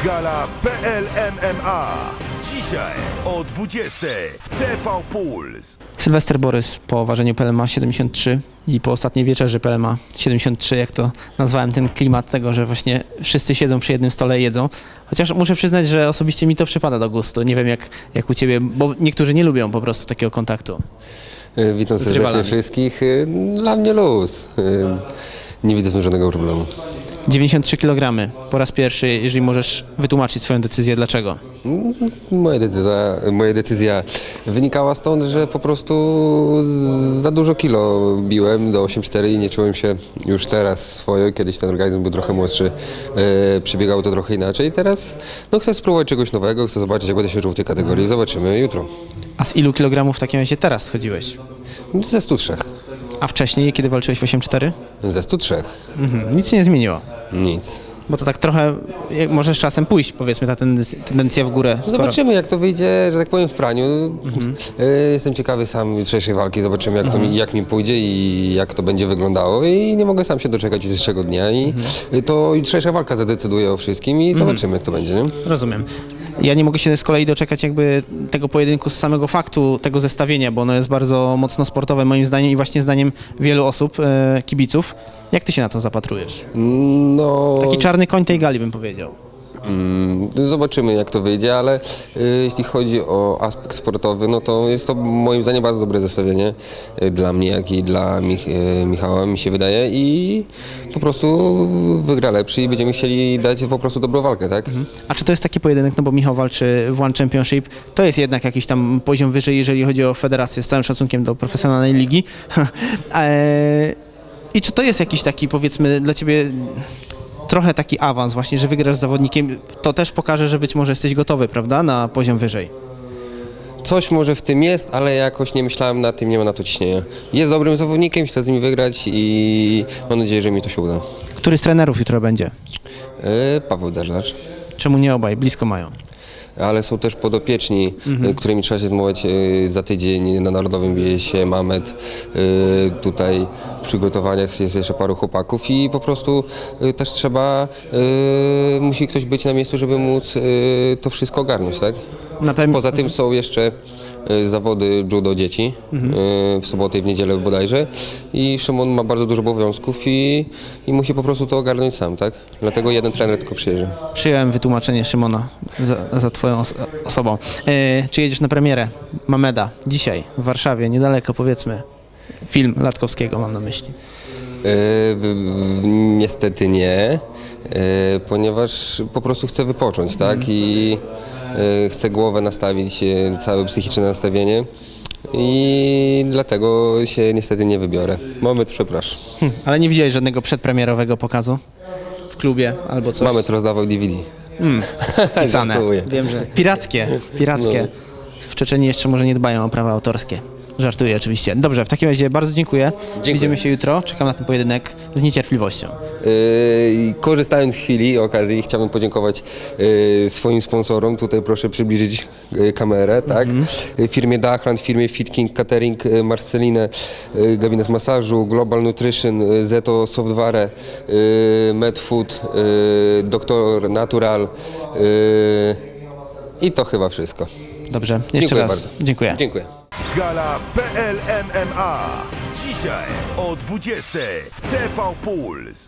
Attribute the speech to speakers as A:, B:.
A: Gala PL MMA. Dzisiaj o 20 w TV Puls.
B: Sylwester Borys po ważeniu PL ma 73 i po ostatniej wieczerzy PL ma 73, jak to nazwałem, ten klimat tego, że właśnie wszyscy siedzą przy jednym stole i jedzą. Chociaż muszę przyznać, że osobiście mi to przypada do gustu. Nie wiem jak u Ciebie, bo niektórzy nie lubią po prostu takiego kontaktu.
C: Witam serdecznie wszystkich. Dla mnie luz. Nie widzę w tym żadnego problemu.
B: 93 kg po raz pierwszy, jeżeli możesz wytłumaczyć swoją decyzję, dlaczego?
C: Moja decyzja wynikała stąd, że po prostu za dużo kilo biłem do 8,4 i nie czułem się już teraz swojo. Kiedyś ten organizm był trochę młodszy, przebiegało to trochę inaczej. Teraz chcę spróbować czegoś nowego, chcę zobaczyć, jak będę się czuł w tej kategorii. Zobaczymy jutro.
B: A z ilu kilogramów w takim razie teraz schodziłeś?
C: Ze 103.
B: A wcześniej, kiedy walczyłeś w 8,4?
C: Ze 103.
B: Nic się nie zmieniło.
C: Nic.
B: Bo to tak trochę może z czasem pójść, powiedzmy, ta tendencja w górę.
C: Zobaczymy, jak to wyjdzie, że tak powiem, w praniu. Jestem ciekawy sam jutrzejszej walki, zobaczymy, jak mi pójdzie i jak to będzie wyglądało. I nie mogę sam się doczekać jutrzejszego dnia. I to jutrzejsza walka zadecyduje o wszystkim i zobaczymy, jak to będzie. Nie?
B: Rozumiem. Ja nie mogę się z kolei doczekać jakby tego pojedynku z samego faktu, tego zestawienia, bo ono jest bardzo mocno sportowe moim zdaniem i właśnie zdaniem wielu osób, kibiców. Jak Ty się na to zapatrujesz? Taki czarny koń tej gali, bym powiedział.
C: Zobaczymy, jak to wyjdzie, ale jeśli chodzi o aspekt sportowy, no to jest to moim zdaniem bardzo dobre zestawienie dla mnie, jak i dla Michała, mi się wydaje, i po prostu wygra lepszy i będziemy chcieli dać po prostu dobrą walkę, tak?
B: A czy to jest taki pojedynek, no bo Michał walczy w One Championship, to jest jednak jakiś tam poziom wyżej, jeżeli chodzi o federację, z całym szacunkiem do profesjonalnej ligi. I czy to jest jakiś taki, powiedzmy, dla Ciebie trochę taki awans właśnie, że wygrasz z zawodnikiem, to też pokaże, że być może jesteś gotowy, prawda, na poziom wyżej?
C: Coś może w tym jest, ale jakoś nie myślałem na tym, nie ma na to ciśnienia. Jest dobrym zawodnikiem, chcę z nim wygrać i mam nadzieję, że mi to się uda.
B: Który z trenerów jutro będzie?
C: Paweł Derzacz.
B: Czemu nie obaj? Blisko mają.
C: Ale są też podopieczni, którymi trzeba się zmować za tydzień. Na Narodowym bije się Mamet. Tutaj w przygotowaniach jest jeszcze paru chłopaków i po prostu też musi ktoś być na miejscu, żeby móc to wszystko ogarnąć, tak? Poza tym są jeszcze zawody judo dzieci w sobotę i w niedzielę bodajże i Szymon ma bardzo dużo obowiązków i musi po prostu to ogarnąć sam, tak? Dlatego jeden trener tylko przyjeżdża.
B: Przyjąłem wytłumaczenie Szymona za Twoją osobą. Czy jedziesz na premierę Mameda dzisiaj w Warszawie, niedaleko, powiedzmy? Film Latkowskiego mam na myśli.
C: Niestety nie, ponieważ po prostu chcę wypocząć, tak? I chcę głowę nastawić, całe psychiczne nastawienie i dlatego się niestety nie wybiorę. Moment, przepraszam.
B: Ale nie widziałeś żadnego przedpremierowego pokazu w klubie albo coś?
C: Mamy to rozdawał DVD.
B: Pisane. Wiem, że pirackie. No. W Czeczenii jeszcze może nie dbają o prawa autorskie. Żartuję oczywiście. Dobrze, w takim razie bardzo dziękuję. Widzimy się jutro. Czekam na ten pojedynek z niecierpliwością.
C: Korzystając z chwili, okazji, chciałbym podziękować swoim sponsorom. Tutaj proszę przybliżyć kamerę, tak? Firmie Dachland, firmie Fit King Catering, Marcelinę, Gabinet Masażu, Global Nutrition, Zeto Software, Medfood, Dr. Natural i to chyba wszystko.
B: Dobrze, jeszcze raz
C: bardzo.
B: Dziękuję.
C: Dziękuję.
A: Gala PL MMA. Dzisiaj o 20 w TV Puls.